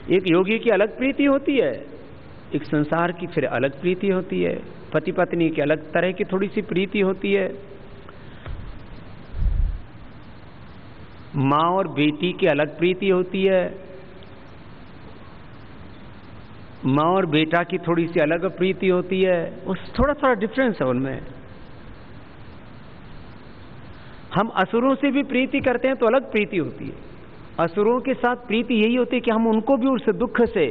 एक योगी की अलग प्रीति होती है, एक संसार की फिर अलग प्रीति होती है, पति पत्नी की अलग तरह की थोड़ी सी प्रीति होती है, माँ और बेटी की अलग प्रीति होती है, माँ और बेटा की थोड़ी सी अलग प्रीति होती है, उस थोड़ा थोड़ा डिफरेंस है उनमें। हम असुरों से भी प्रीति करते हैं तो अलग प्रीति होती है। असुरों के साथ प्रीति यही होती है कि हम उनको भी उस दुख से,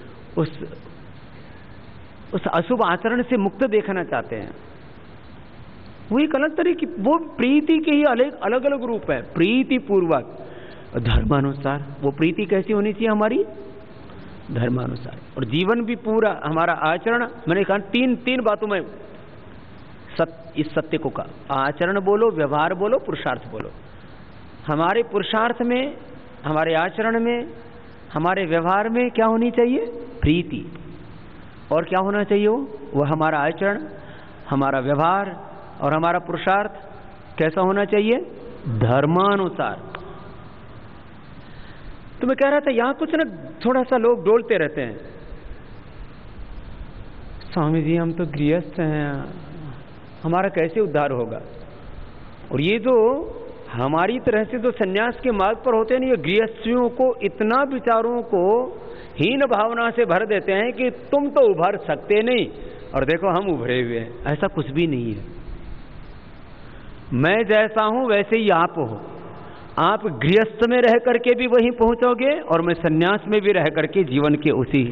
उस अशुभ आचरण से मुक्त देखना चाहते हैं। वो एक अलग तरह की, वो प्रीति के ही अलग अलग रूप है। प्रीति पूर्वक धर्मानुसार, वो प्रीति कैसी होनी चाहिए हमारी? धर्मानुसार। और जीवन भी पूरा हमारा आचरण, मैंने कहा तीन बातों में इस सत्य को कहा, आचरण बोलो, व्यवहार बोलो, पुरुषार्थ बोलो। हमारे पुरुषार्थ में, हमारे आचरण में, हमारे व्यवहार में क्या होनी चाहिए? प्रीति। और क्या होना चाहिए? वो हमारा आचरण, हमारा व्यवहार और हमारा पुरुषार्थ कैसा होना चाहिए? धर्मानुसार। तो मैं कह रहा था यहां कुछ ना थोड़ा सा लोग डोलते रहते हैं, स्वामी जी हम तो गृहस्थ हैं, हमारा कैसे उद्धार होगा? और ये जो हमारी तरह से जो सन्यास के मार्ग पर होते हैं ना, ये गृहस्थियों को इतना विचारों को हीन भावना से भर देते हैं कि तुम तो उभर सकते नहीं और देखो हम उभरे हुए हैं। ऐसा कुछ भी नहीं है। मैं जैसा हूं वैसे ही आप हो। आप गृहस्थ में रह करके भी वहीं पहुंचोगे और मैं सन्यास में भी रह करके जीवन के उसी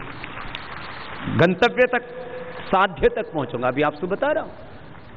गंतव्य तक, साध्य तक पहुंचूंगा। अभी आपसे बता रहा हूं,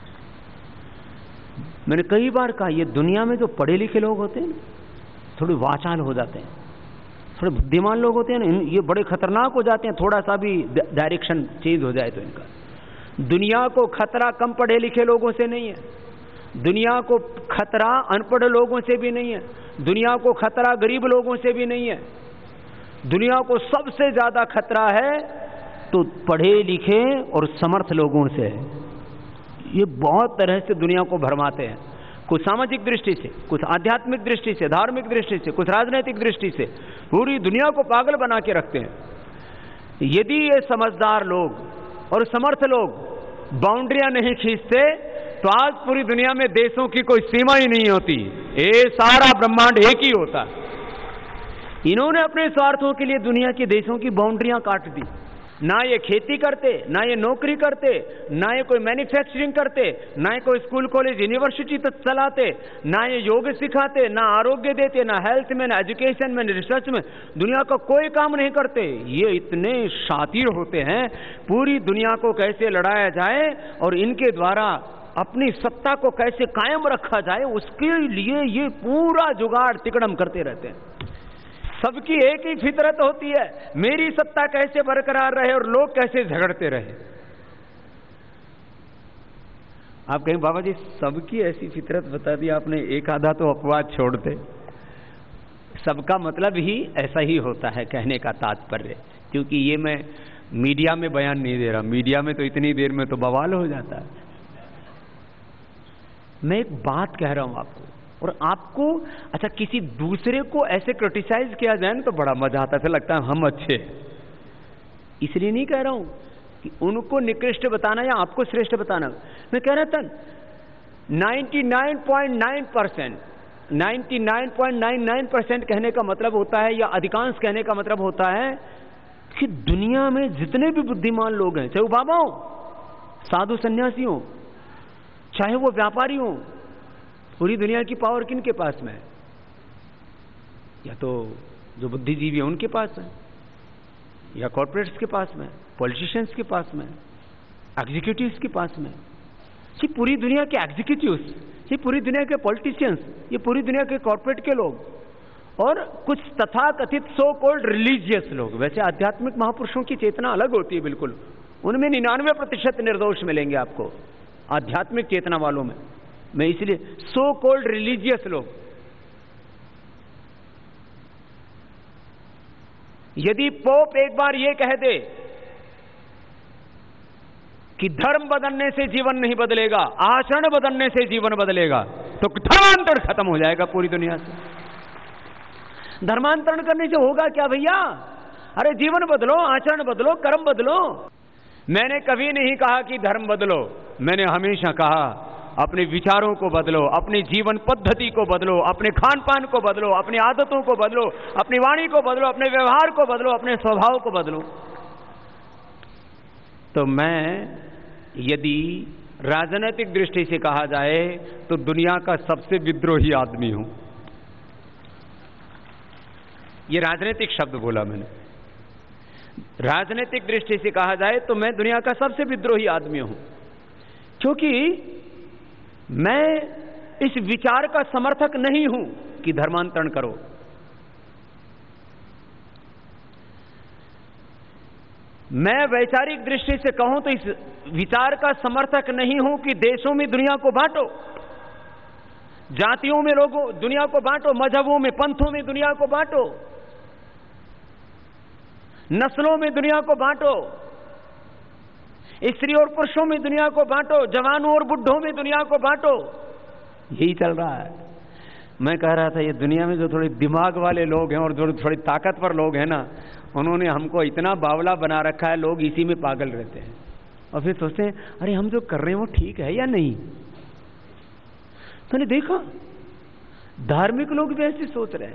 मैंने कई बार कहा, ये दुनिया में जो पढ़े लिखे लोग होते हैं थोड़े वाचाल हो जाते हैं, थोड़े बुद्धिमान लोग होते हैं ना, ये बड़े खतरनाक हो जाते हैं। थोड़ा सा भी डायरेक्शन चेंज हो जाए तो इनका। दुनिया को खतरा कम पढ़े लिखे लोगों से नहीं है, दुनिया को खतरा अनपढ़ लोगों से भी नहीं है, दुनिया को खतरा गरीब लोगों से भी नहीं है। दुनिया को सबसे ज्यादा खतरा है तो पढ़े लिखे और समर्थ लोगों से है। ये बहुत तरह से दुनिया को भरमाते हैं, कुछ सामाजिक दृष्टि से, कुछ आध्यात्मिक दृष्टि से, धार्मिक दृष्टि से, कुछ राजनीतिक दृष्टि से, पूरी दुनिया को पागल बना के रखते हैं। यदि ये समझदार लोग और समर्थ लोग बाउंड्रियां नहीं खींचते तो आज पूरी दुनिया में देशों की कोई सीमा ही नहीं होती, ये सारा ब्रह्मांड एक ही होता। इन्होंने अपने स्वार्थों के लिए दुनिया के देशों की बाउंड्रियां काट दी। ना ये खेती करते, ना ये नौकरी करते, ना ये कोई मैन्युफैक्चरिंग करते, ना ये कोई स्कूल कॉलेज यूनिवर्सिटी तक चलाते, ना ये योग सिखाते, ना आरोग्य देते, ना हेल्थ में, ना एजुकेशन में, ना रिसर्च में, दुनिया का कोई काम नहीं करते। ये इतने शातिर होते हैं, पूरी दुनिया को कैसे लड़ाया जाए और इनके द्वारा अपनी सत्ता को कैसे कायम रखा जाए, उसके लिए ये पूरा जुगाड़ तिकड़म करते रहते हैं। सबकी एक ही फितरत होती है, मेरी सत्ता कैसे बरकरार रहे और लोग कैसे झगड़ते रहे। आप कहें बाबा जी सबकी ऐसी फितरत बता दी आपने, एक आधा तो अपवाद छोड़ दे। सबका मतलब ही ऐसा ही होता है, कहने का तात्पर्य। क्योंकि ये मैं मीडिया में बयान नहीं दे रहा, मीडिया में तो इतनी देर में तो बवाल हो जाता है। मैं एक बात कह रहा हूं आपको, और आपको अच्छा किसी दूसरे को ऐसे क्रिटिसाइज किया जाए ना तो बड़ा मजा आता है, लगता है हम अच्छे हैं। इसलिए नहीं कह रहा हूं कि उनको निकृष्ट बताना या आपको श्रेष्ठ बताना। मैं कह रहा था 99.9%, 99.99% कहने का मतलब होता है, या अधिकांश कहने का मतलब होता है कि दुनिया में जितने भी बुद्धिमान लोग हैं, चाहे वो बाबा हो, साधु सन्यासी हो, चाहे वो व्यापारी हो, पूरी दुनिया की पावर किनके पास में है? या तो जो बुद्धिजीवी है उनके पास है, या कॉर्पोरेट्स के पास में, पॉलिटिशियंस के पास में, एग्जीक्यूटिव्स के पास में। ये पूरी दुनिया के एग्जीक्यूटिव्स, ये पूरी दुनिया के पॉलिटिशियंस, ये पूरी दुनिया के कॉर्पोरेट के लोग, और कुछ तथाकथित सो कॉल्ड रिलीजियस लोग। वैसे आध्यात्मिक महापुरुषों की चेतना अलग होती है बिल्कुल, उनमें 99% निर्दोष मिलेंगे आपको आध्यात्मिक चेतना वालों में। मैं इसलिए सो कॉल्ड रिलीजियस लोग, यदि पोप एक बार ये कह दे कि धर्म बदलने से जीवन नहीं बदलेगा, आचरण बदलने से जीवन बदलेगा, तो धर्मांतरण खत्म हो जाएगा पूरी दुनिया से। धर्मांतरण करने से होगा क्या भैया? अरे जीवन बदलो, आचरण बदलो, कर्म बदलो। मैंने कभी नहीं कहा कि धर्म बदलो, मैंने हमेशा कहा अपने विचारों को बदलो, अपनी जीवन पद्धति को बदलो, अपने खान पान को बदलो, अपनी आदतों को बदलो, अपनी वाणी को बदलो, अपने व्यवहार को बदलो, अपने स्वभाव को बदलो। तो मैं यदि राजनीतिक दृष्टि से कहा जाए तो दुनिया का सबसे विद्रोही आदमी हूं। ये राजनीतिक शब्द बोला मैंने। राजनीतिक दृष्टि से कहा जाए तो मैं दुनिया का सबसे विद्रोही आदमी हूं, क्योंकि मैं इस विचार का समर्थक नहीं हूं कि धर्मांतरण करो। मैं वैचारिक दृष्टि से कहूं तो इस विचार का समर्थक नहीं हूं कि देशों में दुनिया को बांटो, जातियों में लोगों दुनिया को बांटो, मजहबों में, पंथों में दुनिया को बांटो, नस्लों में दुनिया को बांटो, स्त्री और पुरुषों में दुनिया को बांटो, जवानों और बुढ़ों में दुनिया को बांटो। यही चल रहा है। मैं कह रहा था ये दुनिया में जो थोड़े दिमाग वाले लोग हैं और जो थोड़े ताकतवर लोग हैं ना, उन्होंने हमको इतना बावला बना रखा है, लोग इसी में पागल रहते हैं और फिर सोचते हैं अरे हम जो कर रहे हैं वो ठीक है या नहीं। मैंने देखा धार्मिक लोग भी ऐसे सोच रहे हैं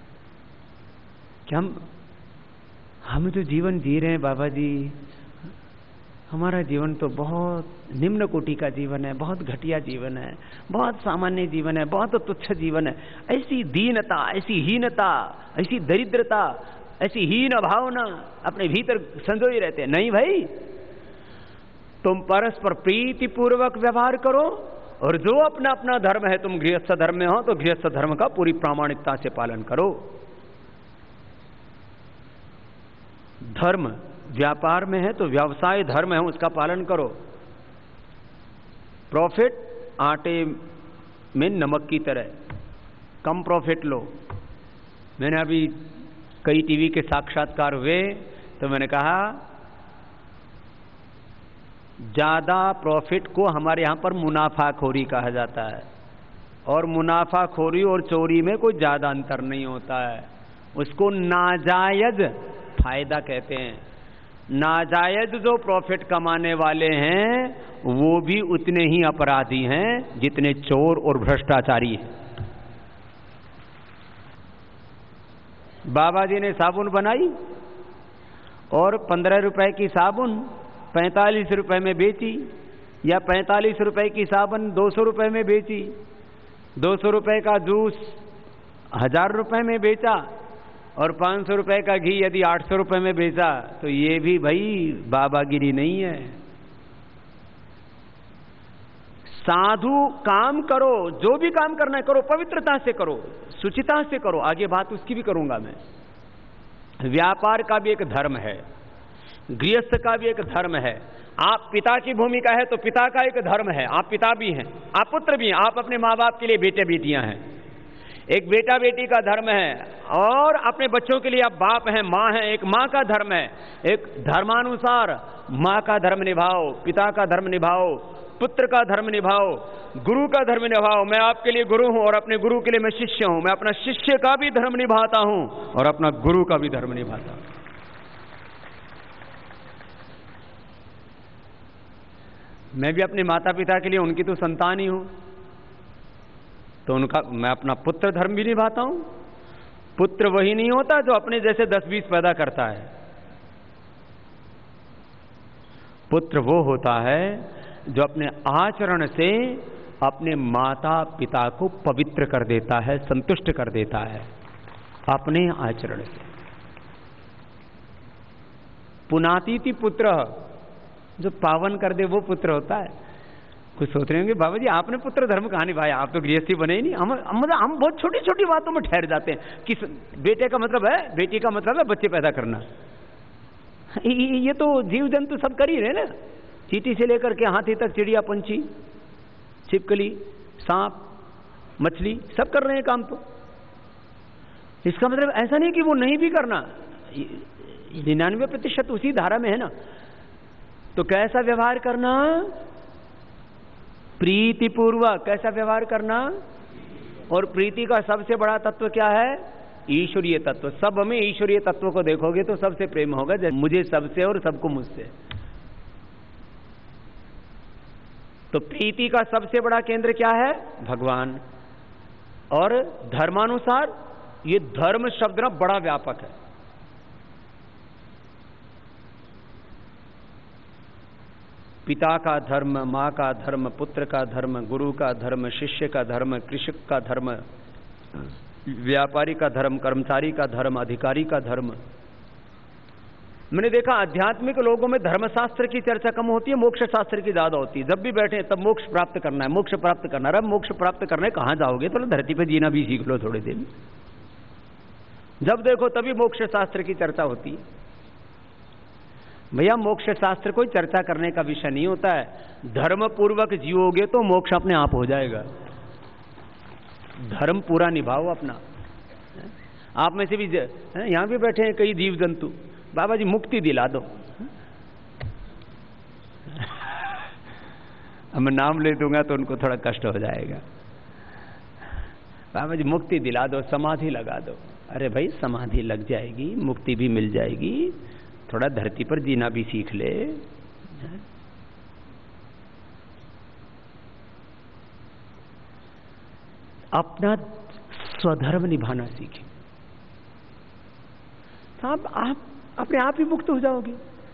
कि हम जो जीवन जी रहे हैं बाबा जी, हमारा जीवन तो बहुत निम्न कोटि का जीवन है, बहुत घटिया जीवन है, बहुत सामान्य जीवन है, बहुत तुच्छ जीवन है। ऐसी दीनता, ऐसी हीनता, ऐसी दरिद्रता, ऐसी हीन भावना अपने भीतर संजोए रहते हैं। नहीं भाई, तुम परस्पर प्रीति पूर्वक व्यवहार करो और जो अपना अपना धर्म है, तुम गृहस्थ धर्म में हो तो गृहस्थ धर्म का पूरी प्रामाणिकता से पालन करो। धर्म व्यापार में है तो व्यवसाय धर्म है, उसका पालन करो। प्रॉफिट आटे में नमक की तरह, कम प्रॉफिट लो। मैंने अभी कई टीवी के साक्षात्कार हुए तो मैंने कहा ज्यादा प्रॉफिट को हमारे यहां पर मुनाफाखोरी कहा जाता है, और मुनाफाखोरी और चोरी में कोई ज्यादा अंतर नहीं होता है, उसको नाजायज फायदा कहते हैं। नाजायज जो प्रॉफिट कमाने वाले हैं वो भी उतने ही अपराधी हैं जितने चोर और भ्रष्टाचारी हैं। बाबा जी ने साबुन बनाई और 15 रुपए की साबुन 45 रुपए में बेची, या 45 रुपए की साबुन 200 रुपए में बेची, 200 रुपए का जूस 1000 रुपए में बेचा, और 500 रुपए का घी यदि 800 रुपए में बेचा तो ये भी भाई बाबागिरी नहीं है। साधु काम करो, जो भी काम करना है करो, पवित्रता से करो, शुचिता से करो। आगे बात उसकी भी करूंगा मैं। व्यापार का भी एक धर्म है, गृहस्थ का भी एक धर्म है। आप पिता की भूमिका है तो पिता का एक धर्म है, आप पिता भी हैं, आप पुत्र भी हैं, आप अपने माँ बाप के लिए बेटे बेटियां हैं। एक बेटा बेटी का धर्म है, और अपने बच्चों के लिए आप बाप हैं, माँ हैं, एक माँ का धर्म है। एक धर्मानुसार माँ का धर्म निभाओ, पिता का धर्म निभाओ, पुत्र का धर्म निभाओ, गुरु का धर्म निभाओ। मैं आपके लिए गुरु हूं और अपने गुरु के लिए मैं शिष्य हूं। मैं अपना शिष्य का भी धर्म निभाता हूं और अपना गुरु का भी धर्म निभाता हूं। मैं भी अपने माता पिता के लिए उनकी तो संतान ही हूं, तो उनका मैं अपना पुत्र धर्म भी निभाता हूं। पुत्र वही नहीं होता जो अपने जैसे 10-20 पैदा करता है। पुत्र वो होता है जो अपने आचरण से अपने माता पिता को पवित्र कर देता है, संतुष्ट कर देता है अपने आचरण से। पुनातीति पुत्र, जो पावन कर दे वो पुत्र होता है। कुछ सोच रहे होंगे बाबा जी आपने पुत्र धर्म कहां निभाया, आप तो गृहस्थी बने ही नहीं। हम बहुत छोटी छोटी बातों में ठहर जाते हैं कि बेटे का मतलब है, बेटी का मतलब है बच्चे पैदा करना। ये तो जीव जंतु सब कर ही रहे ना, चींटी से लेकर के हाथी तक, चिड़िया, पंछी, छिपकली, सांप, मछली, सब कर रहे हैं काम। तो इसका मतलब ऐसा नहीं कि वो नहीं भी करना, 99% उसी धारा में है ना। तो कैसा व्यवहार करना? प्रीतिपूर्वक। कैसा व्यवहार करना? और प्रीति का सबसे बड़ा तत्व क्या है? ईश्वरीय तत्व। सब में ईश्वरीय तत्व को देखोगे तो सबसे प्रेम होगा, मुझे सबसे और सबको मुझसे। तो प्रीति का सबसे बड़ा केंद्र क्या है? भगवान। और धर्मानुसार, ये धर्म शब्द ना बड़ा व्यापक है। पिता का धर्म, मां का धर्म, पुत्र का धर्म, गुरु का धर्म, शिष्य का धर्म, कृषक का धर्म, व्यापारी का धर्म, कर्मचारी का धर्म, अधिकारी का धर्म। मैंने देखा आध्यात्मिक लोगों में धर्मशास्त्र की चर्चा कम होती है, मोक्ष शास्त्र की ज्यादा होती है। जब भी बैठे तब मोक्ष प्राप्त करना है, मोक्ष प्राप्त करना है। मोक्ष प्राप्त करने कहां जाओगे? तो धरती पे जीना भी सीख लो थोड़े दिन। जब देखो तभी मोक्ष शास्त्र की चर्चा होती है। भैया मोक्ष शास्त्र कोई चर्चा करने का विषय नहीं होता है। धर्म पूर्वक जियोगे तो मोक्ष अपने आप हो जाएगा। धर्म पूरा निभाओ अपना। आप में से भी यहां भी बैठे हैं कई जीव जंतु, बाबा जी मुक्ति दिला दो। अब मैं नाम ले दूंगा तो उनको थोड़ा कष्ट हो जाएगा। बाबा जी मुक्ति दिला दो, समाधि लगा दो। अरे भाई समाधि लग जाएगी, मुक्ति भी मिल जाएगी, थोड़ा धरती पर जीना भी सीख ले। अपना स्वधर्म निभाना सीखें, तो आप अपने आप ही मुक्त हो जाओगे।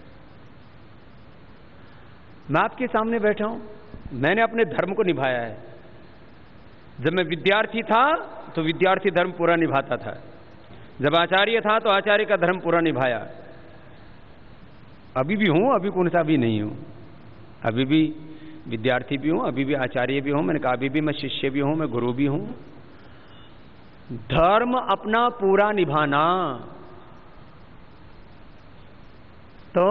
मैं आपके सामने बैठा हूं, मैंने अपने धर्म को निभाया है। जब मैं विद्यार्थी था तो विद्यार्थी धर्म पूरा निभाता था, जब आचार्य था तो आचार्य का धर्म पूरा निभाया। अभी भी हूं, अभी कौन सा भी नहीं हूं, अभी भी विद्यार्थी भी हूं, अभी भी आचार्य भी हूं। मैंने कहा अभी भी मैं शिष्य भी हूं, मैं गुरु भी हूं। धर्म अपना पूरा निभाना, तो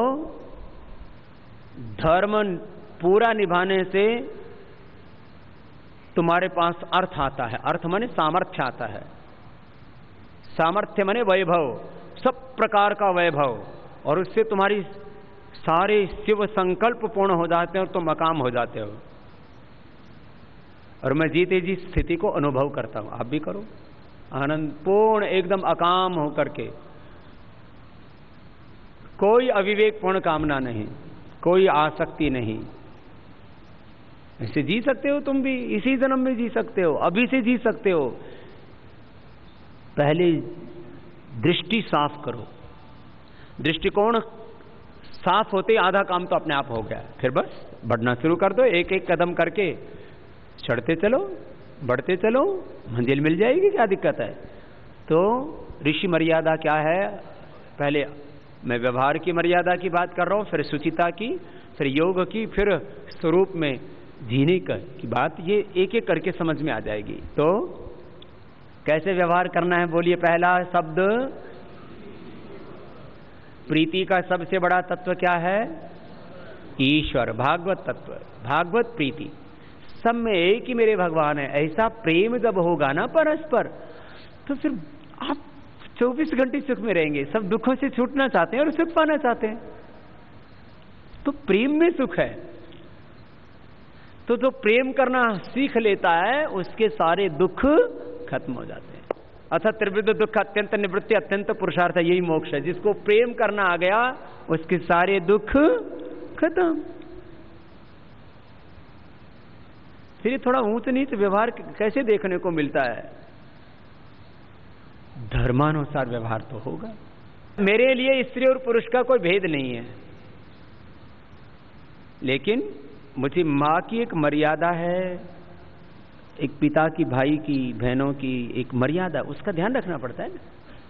धर्म पूरा निभाने से तुम्हारे पास अर्थ आता है। अर्थ माने सामर्थ्य आता है। सामर्थ्य माने वैभव, सब प्रकार का वैभव, और उससे तुम्हारी सारे शिव संकल्प पूर्ण हो जाते हैं और तुम मकाम हो जाते हो। और मैं जीते जी स्थिति को अनुभव करता हूं, आप भी करो। आनंद पूर्ण एकदम अकाम होकर के, कोई अविवेकपूर्ण कामना नहीं, कोई आसक्ति नहीं। ऐसे जी सकते हो तुम भी, इसी जन्म में जी सकते हो, अभी से जी सकते हो। पहले दृष्टि साफ करो, दृष्टिकोण साफ होते आधा काम तो अपने आप हो गया। फिर बस बढ़ना शुरू कर दो, एक एक कदम करके चढ़ते चलो, बढ़ते चलो, मंजिल मिल जाएगी। क्या दिक्कत है? तो ऋषि मर्यादा क्या है? पहले मैं व्यवहार की मर्यादा की बात कर रहा हूं, फिर सुचिता की, फिर योग की, फिर स्वरूप में जीने की बात। ये एक एक करके समझ में आ जाएगी। तो कैसे व्यवहार करना है बोलिए? पहला शब्द प्रीति का सबसे बड़ा तत्व क्या है? ईश्वर, भागवत तत्व, भागवत प्रीति। सब में एक ही मेरे भगवान है। ऐसा प्रेम जब होगा ना परस्पर, तो फिर आप 24 घंटे सुख में रहेंगे। सब दुखों से छूटना चाहते हैं और सुख पाना चाहते हैं, तो प्रेम में सुख है। तो जो प्रेम करना सीख लेता है उसके सारे दुख खत्म हो जाते हैं। अतः त्रिविध दुख अत्यंत निवृत्ति अत्यंत पुरुषार्थ, यही मोक्ष है। जिसको प्रेम करना आ गया उसके सारे दुख खत्म। फिर थोड़ा ऊंच नीच व्यवहार कैसे देखने को मिलता है? धर्मानुसार व्यवहार तो होगा। मेरे लिए स्त्री और पुरुष का कोई भेद नहीं है, लेकिन मुझे मां की एक मर्यादा है, एक पिता की, भाई की, बहनों की एक मर्यादा, उसका ध्यान रखना पड़ता है ना।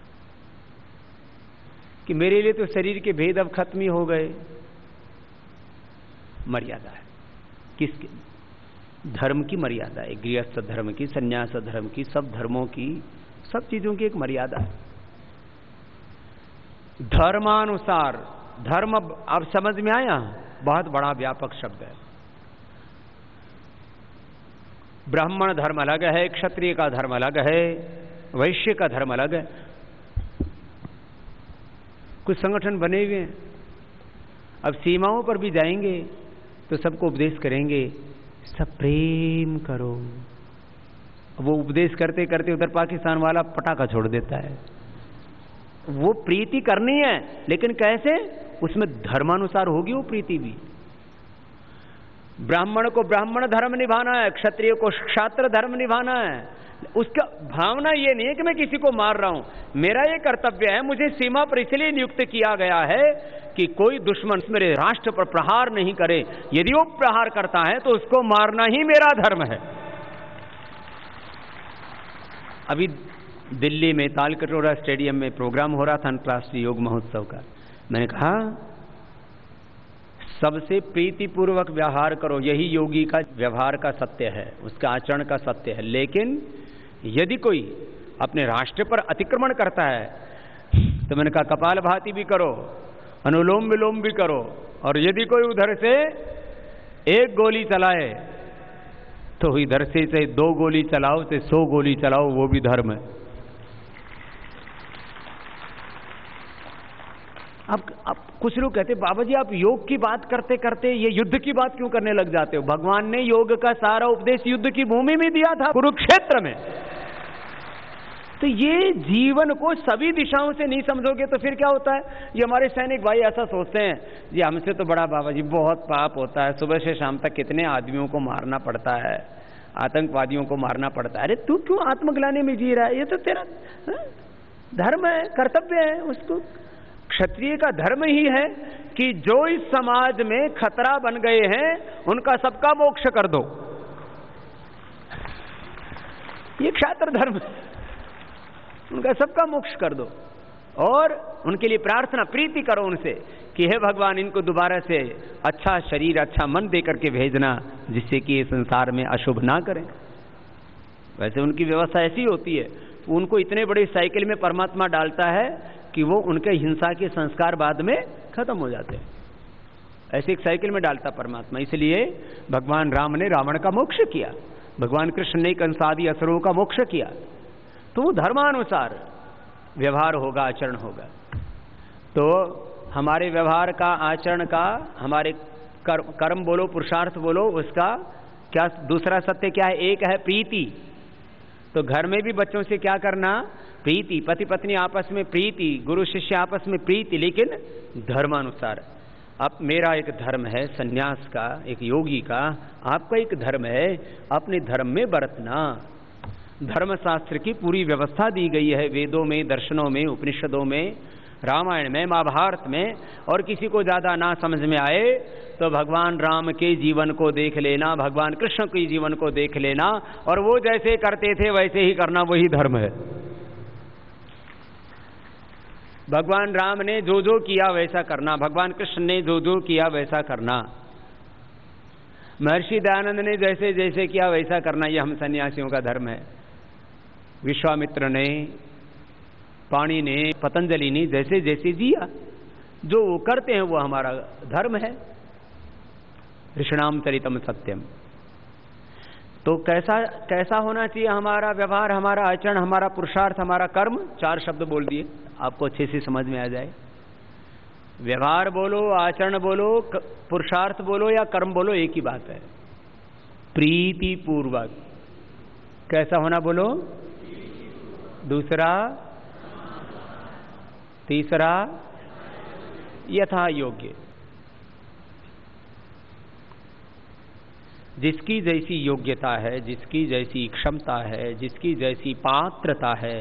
कि मेरे लिए तो शरीर के भेद अब खत्म ही हो गए। मर्यादा है किसकी? धर्म की मर्यादा है, गृहस्थ धर्म की, संन्यास धर्म की, सब धर्मों की, सब चीजों की एक मर्यादा है। धर्मानुसार, धर्म अब समझ में आया? बहुत बड़ा व्यापक शब्द है। ब्राह्मण धर्म अलग है, क्षत्रिय का धर्म अलग है, वैश्य का धर्म अलग है। कुछ संगठन बने हुए हैं, अब सीमाओं पर भी जाएंगे तो सबको उपदेश करेंगे, सब प्रेम करो वो उपदेश करते करते उधर पाकिस्तान वाला पटाखा छोड़ देता है। वो प्रीति करनी है, लेकिन कैसे? उसमें धर्मानुसार होगी वो प्रीति भी। ब्राह्मण को ब्राह्मण धर्म निभाना है, क्षत्रिय को क्षात्र धर्म निभाना है। उसका भावना ये नहीं है कि मैं किसी को मार रहा हूं, मेरा ये कर्तव्य है, मुझे सीमा पर इसलिए नियुक्त किया गया है कि कोई दुश्मन मेरे राष्ट्र पर प्रहार नहीं करे। यदि वो प्रहार करता है तो उसको मारना ही मेरा धर्म है। अभी दिल्ली में तालकटोरा स्टेडियम में प्रोग्राम हो रहा था अंतर्राष्ट्रीय योग महोत्सव का। मैंने कहा सबसे प्रीतिपूर्वक व्यवहार करो, यही योगी का व्यवहार का सत्य है, उसका आचरण का सत्य है। लेकिन यदि कोई अपने राष्ट्र पर अतिक्रमण करता है तो मैंने कहा कपालभाति भी करो, अनुलोम विलोम भी करो, और यदि कोई उधर से एक गोली चलाए तो इधर से 2 गोली चलाओ, से 100 गोली चलाओ, वो भी धर्म है। अब कुछ लोग कहते हैं बाबा जी आप योग की बात करते करते ये युद्ध की बात क्यों करने लग जाते हो? भगवान ने योग का सारा उपदेश युद्ध की भूमि में दिया था, कुरुक्षेत्र में। तो ये जीवन को सभी दिशाओं से नहीं समझोगे तो फिर क्या होता है? ये हमारे सैनिक भाई ऐसा सोचते हैं जी हमसे तो बड़ा बाबा जी बहुत पाप होता है, सुबह से शाम तक कितने आदमियों को मारना पड़ता है, आतंकवादियों को मारना पड़ता है। अरे तू क्यों आत्मग्लानि में जी रहा है? ये तो तेरा धर्म है, कर्तव्य है। उसको क्षत्रिय का धर्म ही है कि जो इस समाज में खतरा बन गए हैं उनका सबका मोक्ष कर दो। ये क्षात्र धर्म है, उनका सबका मोक्ष कर दो और उनके लिए प्रार्थना प्रीति करो उनसे कि हे भगवान इनको दोबारा से अच्छा शरीर अच्छा मन दे करके भेजना जिससे कि ये संसार में अशुभ ना करें। वैसे उनकी व्यवस्था ऐसी होती है, उनको इतने बड़े साइकिल में परमात्मा डालता है कि वो उनके हिंसा के संस्कार बाद में खत्म हो जाते हैं। ऐसे एक साइकिल में डालता परमात्मा। इसलिए भगवान राम ने रावण का मोक्ष किया, भगवान कृष्ण ने कंस आदि असुरों का मोक्ष किया। तो धर्मानुसार व्यवहार होगा, आचरण होगा। तो हमारे व्यवहार का, आचरण का, हमारे कर्म बोलो, पुरुषार्थ बोलो, उसका क्या दूसरा सत्य क्या है? एक है प्रीति। तो घर में भी बच्चों से क्या करना? प्रीति। पति पत्नी आपस में प्रीति, गुरु शिष्य आपस में प्रीति, लेकिन धर्मानुसार। अब मेरा एक धर्म है सन्यास का, एक योगी का, आपका एक धर्म है अपने धर्म में बरतना। धर्मशास्त्र की पूरी व्यवस्था दी गई है वेदों में, दर्शनों में, उपनिषदों में, रामायण में, महाभारत में। और किसी को ज्यादा ना समझ में आए तो भगवान राम के जीवन को देख लेना, भगवान कृष्ण के जीवन को देख लेना, और वो जैसे करते थे वैसे ही करना, वही धर्म है। भगवान राम ने जो जो किया वैसा करना, भगवान कृष्ण ने जो जो किया वैसा करना, महर्षि दयानंद ने जैसे जैसे किया वैसा करना, यह हम सन्यासियों का धर्म है। विश्वामित्र ने, पाणि ने, पतंजलि ने जैसे जैसे जिया, जो वो करते हैं वो हमारा धर्म है। ऋषिणाम चरितम सत्यम। तो कैसा कैसा होना चाहिए हमारा व्यवहार, हमारा आचरण, हमारा पुरुषार्थ, हमारा कर्म? 4 शब्द बोल दिए, आपको अच्छे से समझ में आ जाए। व्यवहार बोलो, आचरण बोलो, पुरुषार्थ बोलो या कर्म बोलो, एक ही बात है, प्रीति पूर्वक। कैसा होना बोलो? दूसरा, तीसरा यथा योग्य। जिसकी जैसी योग्यता है, जिसकी जैसी क्षमता है, जिसकी जैसी पात्रता है,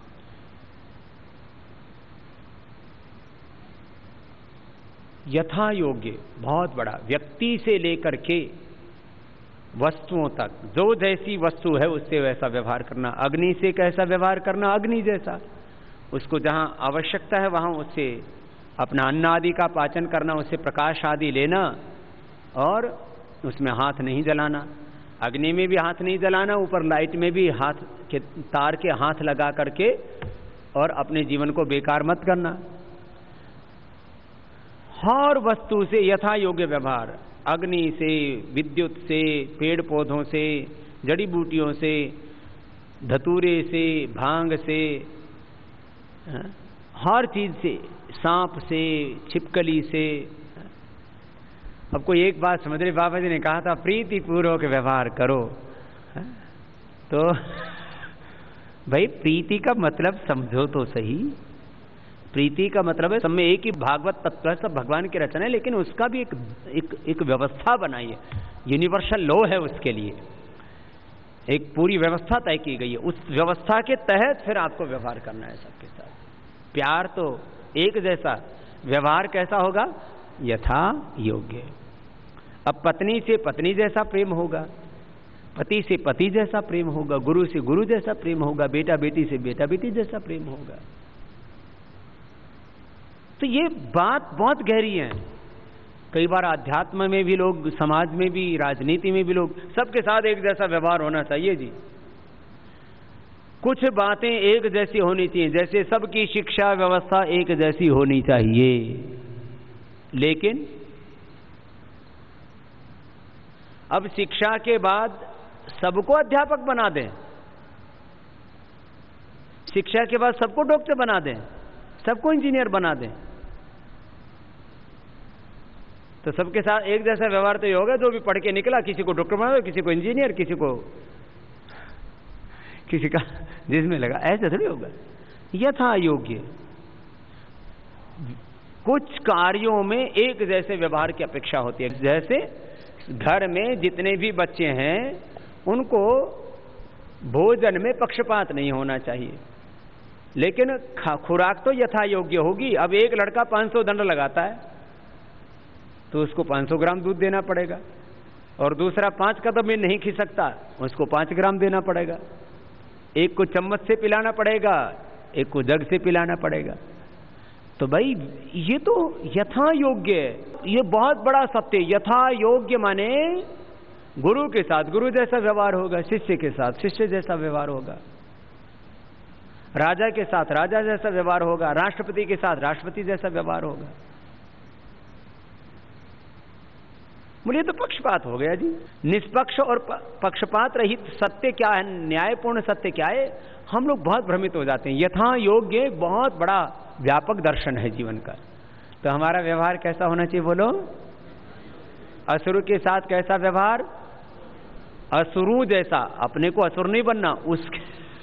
यथा योग्य बहुत बड़ा, व्यक्ति से लेकर के वस्तुओं तक जो जैसी वस्तु है उससे वैसा व्यवहार करना। अग्नि से कैसा व्यवहार करना? अग्नि जैसा। उसको जहां आवश्यकता है वहां उससे अपना अन्न आदि का पाचन करना, उससे प्रकाश आदि लेना, और उसमें हाथ नहीं जलाना। अग्नि में भी हाथ नहीं जलाना, ऊपर लाइट में भी हाथ के तार के हाथ लगा करके और अपने जीवन को बेकार मत करना। हर वस्तु से यथा योग्य व्यवहार, अग्नि से, विद्युत से, पेड़ पौधों से, जड़ी बूटियों से, धतूरे से, भांग से, हर चीज से, सांप से, छिपकली से। अब कोई एक बात समझ रहे, बाबा जी ने कहा था प्रीति पूर्वक व्यवहार करो, तो भाई प्रीति का मतलब समझो तो सही। प्रीति का मतलब है, सब में एक ही भागवत तत्व है, सब भगवान की रचना है, लेकिन उसका भी एक व्यवस्था बनाई है, यूनिवर्सल लॉ है उसके लिए, एक पूरी व्यवस्था तय की गई है। उस व्यवस्था के तहत फिर आपको व्यवहार करना है सबके साथ। प्यार तो एक जैसा, व्यवहार कैसा होगा? यथा योग्य। अब पत्नी से पत्नी जैसा प्रेम होगा, पति से पति जैसा प्रेम होगा, गुरु से गुरु जैसा प्रेम होगा, बेटा बेटी से बेटा बेटी जैसा प्रेम होगा। तो ये बात बहुत गहरी है। कई बार अध्यात्म में भी लोग, समाज में भी, राजनीति में भी लोग, सबके साथ एक जैसा व्यवहार होना चाहिए जी। कुछ बातें एक जैसी होनी चाहिए, जैसे सबकी शिक्षा व्यवस्था एक जैसी होनी चाहिए, लेकिन अब शिक्षा के बाद सबको अध्यापक बना दें, शिक्षा के बाद सबको डॉक्टर बना दें, सबको इंजीनियर बना दें, तो सबके साथ एक जैसा व्यवहार तो ये होगा। जो भी पढ़ के निकला, किसी को डॉक्टर बना दो, किसी को इंजीनियर, किसी का जिसमें लगा, ऐसा थोड़ी होगा। यथा योग्य। कुछ कार्यों में एक जैसे व्यवहार की अपेक्षा होती है। जैसे घर में जितने भी बच्चे हैं, उनको भोजन में पक्षपात नहीं होना चाहिए, लेकिन खुराक तो यथा योग्य होगी। अब एक लड़का 500 दंड लगाता है, तो उसको 500 ग्राम दूध देना पड़ेगा, और दूसरा 5 कदम में नहीं खिसकता, उसको 5 ग्राम देना पड़ेगा। एक को चम्मच से पिलाना पड़ेगा, एक को जग से पिलाना पड़ेगा। तो भाई ये तो यथा योग्य है, ये बहुत बड़ा सत्य। यथा योग्य माने गुरु के साथ गुरु जैसा व्यवहार होगा, शिष्य के साथ शिष्य जैसा व्यवहार होगा, राजा के साथ राजा जैसा व्यवहार होगा, राष्ट्रपति के साथ राष्ट्रपति जैसा व्यवहार होगा। बोलिए तो पक्षपात हो गया जी। निष्पक्ष और पक्षपात रहित सत्य क्या है, न्यायपूर्ण सत्य क्या है, हम लोग बहुत भ्रमित हो जाते हैं। यथा योग्य बहुत बड़ा व्यापक दर्शन है जीवन का। तो हमारा व्यवहार कैसा होना चाहिए बोलो? असुर के साथ कैसा व्यवहार? असुरु जैसा। अपने को असुर नहीं बनना, उसके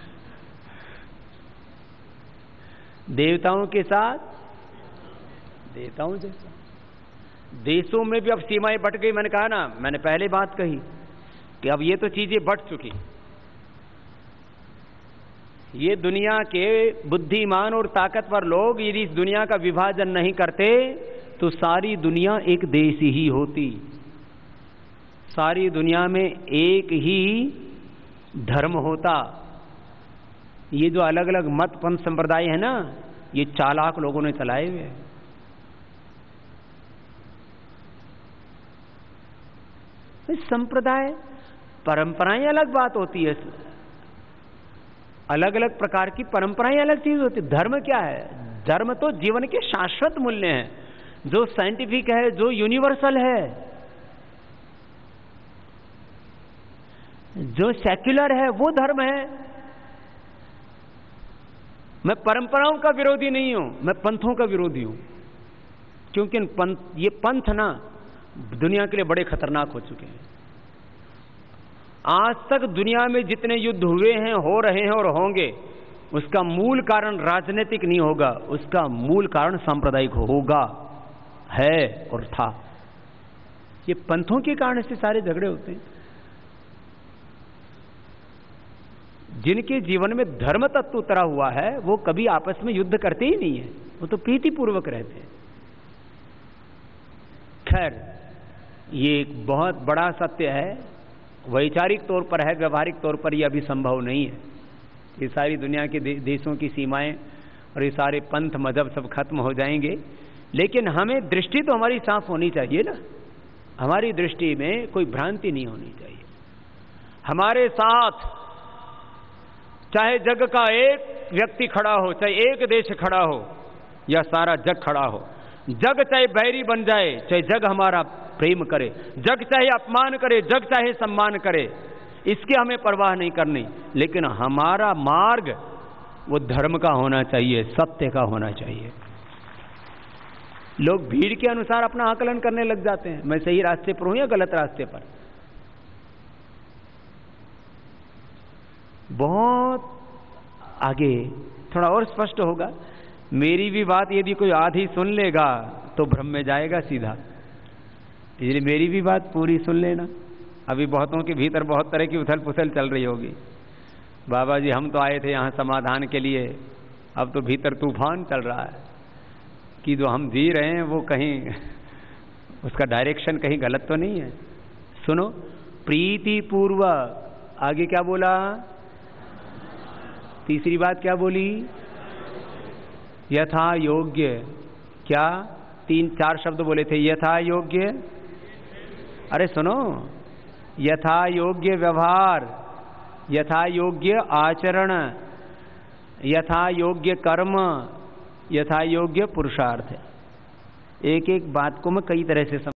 देवताओं के साथ देवताओं जैसा। देशों में भी अब सीमाएं बढ़ गई। मैंने कहा ना, मैंने पहले बात कही कि अब ये तो चीजें बढ़ चुकी। ये दुनिया के बुद्धिमान और ताकतवर लोग यदि इस दुनिया का विभाजन नहीं करते तो सारी दुनिया एक देश ही होती, सारी दुनिया में एक ही धर्म होता। ये जो अलग अलग मत पंथ संप्रदाय है ना, ये चालाक लोगों ने चलाए हुए हैं। संप्रदाय परंपराएं अलग बात होती है, अलग अलग प्रकार की परंपराएं अलग चीज होती है। धर्म क्या है? धर्म तो जीवन के शाश्वत मूल्य हैं, जो साइंटिफिक है, जो यूनिवर्सल है, जो सेक्युलर है, वो धर्म है। मैं परंपराओं का विरोधी नहीं हूं, मैं पंथों का विरोधी हूं, क्योंकि ये पंथ ना दुनिया के लिए बड़े खतरनाक हो चुके हैं। आज तक दुनिया में जितने युद्ध हुए हैं, हो रहे हैं और होंगे, उसका मूल कारण राजनीतिक नहीं होगा, उसका मूल कारण सांप्रदायिक होगा, है और था। ये पंथों के कारण से सारे झगड़े होते हैं। जिनके जीवन में धर्म तत्व उतरा हुआ है, वो कभी आपस में युद्ध करते ही नहीं है, वो तो प्रीतिपूर्वक रहते हैं। खैर, ये एक बहुत बड़ा सत्य है, वैचारिक तौर पर है, व्यवहारिक तौर पर यह अभी संभव नहीं है। ये सारी दुनिया के देशों की सीमाएं और ये सारे पंथ मजहब सब खत्म हो जाएंगे, लेकिन हमें दृष्टि तो हमारी साफ होनी चाहिए ना। हमारी दृष्टि में कोई भ्रांति नहीं होनी चाहिए। हमारे साथ चाहे जग का एक व्यक्ति खड़ा हो, चाहे एक देश खड़ा हो, या सारा जग खड़ा हो, जग चाहे बैरी बन जाए, चाहे जग हमारा प्रेम करे, जग चाहे अपमान करे, जग चाहे सम्मान करे, इसकी हमें परवाह नहीं करनी, लेकिन हमारा मार्ग वो धर्म का होना चाहिए, सत्य का होना चाहिए। लोग भीड़ के अनुसार अपना आकलन करने लग जाते हैं, मैं सही रास्ते पर हूं या गलत रास्ते पर। बहुत आगे थोड़ा और स्पष्ट होगा। मेरी भी बात यदि कोई आधी सुन लेगा तो भ्रम में जाएगा सीधा, इसलिए मेरी भी बात पूरी सुन लेना। अभी बहुतों के भीतर बहुत तरह की उथल पुथल चल रही होगी, बाबा जी हम तो आए थे यहाँ समाधान के लिए, अब तो भीतर तूफान चल रहा है कि जो हम जी रहे हैं वो कहीं उसका डायरेक्शन कहीं गलत तो नहीं है। सुनो, प्रीति पूर्वक, आगे क्या बोला, तीसरी बात क्या बोली, यथा योग्य, क्या 3-4 शब्द बोले थे, यथा योग्य, अरे सुनो, यथा योग्य व्यवहार, यथा योग्य आचरण, यथा योग्य कर्म, यथा योग्य पुरुषार्थ। एक एक बात को मैं कई तरह से